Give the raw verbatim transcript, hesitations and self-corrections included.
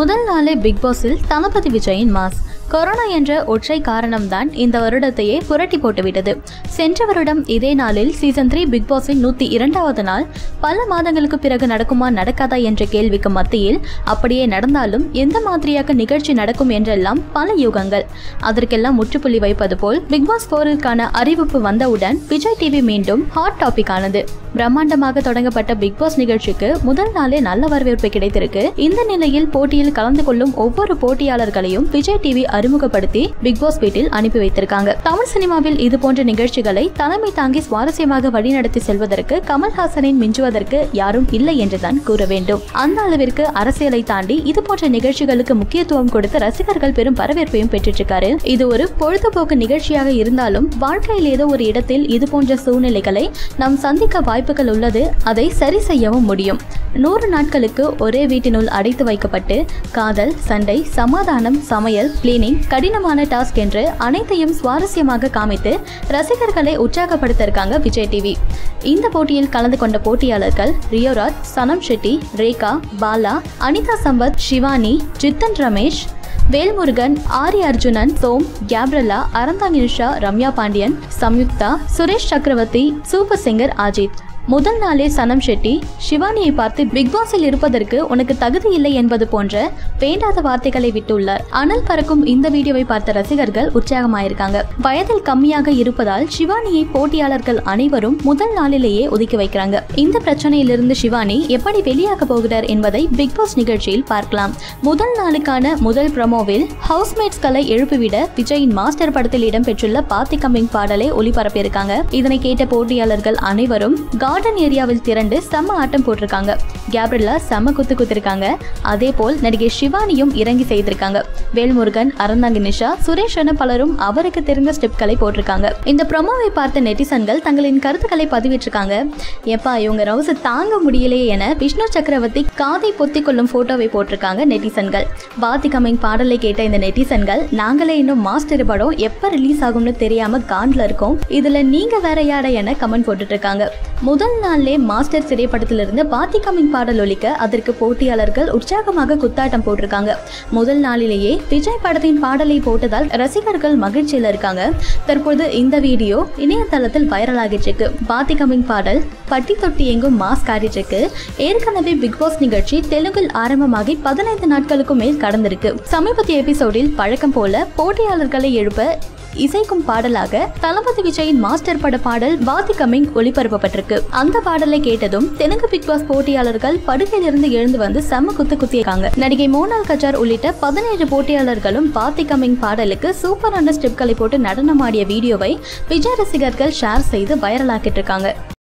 முதல் நாளே பிக் பாஸில் தளபதி விஜயின் மாஸ். கொரோனா என்ற ஒற்றை காரணம்தான் இந்த வருடத்தையே புரட்டி போட்டுவிட்டது. சென்ற வருடம் இதே நாளில் சீசன் த்ரீ பிக் பாஸின் நூத்தி இரண்டாவது நாள் பல மாதங்களுக்கு பிறகு நடக்குமா நடக்காதா என்ற கேள்விக்கு மத்தியில் அப்படியே நடந்தாலும் எந்த மாதிரியாக நிகழ்ச்சி நடக்கும் என்றெல்லாம் பல யூகங்கள். அதற்கெல்லாம் முற்றுப்புள்ளி வைப்பது போல் பிக் பாஸ் போரிற்கான அறிவிப்பு வந்தவுடன் விஜய் டிவி மீண்டும் ஹாட் டாபிக் ஆனது. பிரம்மாண்டமாக தொடங்கப்பட்ட பிக் பாஸ் நிகழ்ச்சிக்கு முதல் நாளே நல்ல வரவேற்பு கிடைத்திருக்கு. இந்த நிலையில் போட்டியில் கலந்து கொள்ளும் ஒவ்வொரு போட்டியாளர்களையும் விஜய் டிவி அறிமுகப்படுத்தி பிக் பாஸ் வீட்டில் அனுப்பி வைத்திருக்காங்க. தமிழ் சினிமாவில் இது போன்ற நிகழ்ச்சிகளை தலைமை தாங்கி சுவாரஸ்யமாக வழிநடத்தி செல்வதற்கு கமல் ஹாசனின் மிஞ்சுவதற்கு யாரும் இல்லை என்றுதான் கூற வேண்டும். அந்த அளவிற்கு அரசியலை தாண்டி இது போன்ற நிகழ்ச்சிகளுக்கு முக்கியத்துவம் கொடுத்து ரசிகர்கள் பெரும் வரவேற்பையும் பெற்றிருக்காரு. இது ஒரு பொழுதுபோக்கு நிகழ்ச்சியாக இருந்தாலும் வாழ்க்கையில் ஏதோ ஒரு இடத்தில் இது போன்ற சூழ்நிலைகளை நாம் சந்திக்க வாய்ப்புகள் உள்ளது. அதை சரி செய்யவும் முடியும். நூறு நாட்களுக்கு ஒரே வீட்டினுள் அடைத்து வைக்கப்பட்டு காதல், சண்டை, சமாதானம், சமையல், கிளீனிங், கடினமான டாஸ்க் என்று அனைத்தையும் சுவாரஸ்யமாக காமித்து ரசிகர்களை உற்சாகப்படுத்த இருக்காங்க விஜய் டிவி. இந்த போட்டியில் கலந்து கொண்ட போட்டியாளர்கள் ரியோராஜ், சனம் ஷெட்டி, ரேகா, பாலா, அனிதா சம்பத், சிவானி, ஜித்தன் ரமேஷ், வேல்முருகன், ஆரி அர்ஜுனன், சோம், கேப்ரலா, அறந்தாங்கி நிஷா, ரம்யா பாண்டியன், சம்யுக்தா, சுரேஷ் சக்கரவர்த்தி, சூப்பர் சிங்கர் அஜித். முதல் நாளே சனம் ஷெட்டி சிவானியை பார்த்து பிக் பாஸில் இருப்பதற்கு உனக்கு தகுதி இல்லை என்பது போன்ற வேண்டாத வார்த்தைகளை விட்டுள்ளார். அனல் பறக்கும் இந்த வீடியோவை பார்த்த ரசிகர்கள் உற்சாகமாயிருக்காங்க. வயதில் கம்மியாக இருப்பதால் சிவானியை போட்டியாளர்கள் அனைவரும் முதல் நாளிலேயே ஒதுக்கி வைக்கிறாங்க. இந்த பிரச்சனையிலிருந்து சிவானி எப்படி வெளியாக போகிறார் என்பதை பிக் பாஸ் நிகழ்ச்சியில் பார்க்கலாம். முதல் நாளுக்கான முதல் ப்ரோமோவில் ஹவுஸ்மேட்ஸ்களை எழுப்பிவிட விஜயின் மாஸ்டர் படத்தில் இடம்பெற்றுள்ள பாத்தி கம்மிங் பாடலை ஒளிபரப்பியிருக்காங்க. இதனை கேட்ட போட்டியாளர்கள் அனைவரும் கார்டன் ஏரியாவில் திரண்டு செம்ம ஆட்டம் போட்டிருக்காங்க. கேப்ரில்லா செம்ம குத்து குத்திருக்காங்க. அதே போல் நடிகை சிவானியும் இறங்கி செய்திருக்காங்க. வேல்முருகன், அறந்தாங்கி நிஷா, சுரேஷ் என பலரும் அவருக்கு தெரிந்த ஸ்டெப்களை போட்டிருக்காங்க. இந்த ப்ரோமோவை பார்த்த நெட்டிசன்கள் தங்களின் கருத்துக்களை பதிவிட்டிருக்காங்க. எப்பா இவங்க ரவுச தாங்க முடியலையே என விஷ்ணு சக்கரவர்த்தி காதை பொத்திக் கொள்ளும் போட்டோவை போட்டிருக்காங்க நெட்டிசன்கள். வாத்தி கம்மிங் பாடலை கேட்ட இந்த நெட்டிசன்கள் நாங்களே இன்னும் மாஸ்டர் படம் எப்ப ரிலீஸ் ஆகும்னு தெரியாம காண்ட்ல இருக்கோம், இதுல நீங்க வேற யாட என கமெண்ட் போட்டுட்டு இருக்காங்க. முதல் நாள்லே மாஸ்டர் திரைப்படத்திலிருந்து பாத்தி கம்மிங் பாடல் ஒலிக்க அதற்கு போட்டியாளர்கள் உற்சாகமாக குத்தாட்டம் போட்டிருக்காங்க. முதல் நாளிலேயே விஜய் படத்தின் பாடலை போட்டதால் ரசிகர்கள் மகிழ்ச்சியில் இருக்காங்க. தற்போது இந்த வீடியோ இணையதளத்தில் வைரல் ஆகிட்டு இருக்கு. பாத்தி கம்மிங் பாடல் பட்டி தொட்டி எங்கும் மாஸ் காட்டிட்டு இருக்கு. ஏற்கனவே பிக் பாஸ் நிகழ்ச்சி தெலுங்கில் ஆரம்பமாகி பதினைந்து நாட்களுக்கும் மேல் கடந்திருக்கு. சமீபத்திய எபிசோடில் பழக்கம் போல போட்டியாளர்களை எழுப்ப இசைக்கும் பாடலாக தளபதி விஜயின் மாஸ்டர் பட பாடல் வாத்தி கம்மிங் ஒளிபரப்பப்பட்டிருக்கு. அந்த பாடலை கேட்டதும் தெலுங்கு பிக் பாஸ் போட்டியாளர்கள் படுக்கையிலிருந்து எழுந்து வந்து செம்ம குத்து குத்தியிருக்காங்க. நடிகை மோனால் கஜார் உள்ளிட்ட பதினேழு போட்டியாளர்களும் வாத்தி கம்மிங் பாடலுக்கு சூப்பரான ஸ்டெப்களை போட்டு நடனமாடிய வீடியோவை விஜய் ரசிகர்கள் ஷேர் செய்து வைரலாக்கிட்டு இருக்காங்க.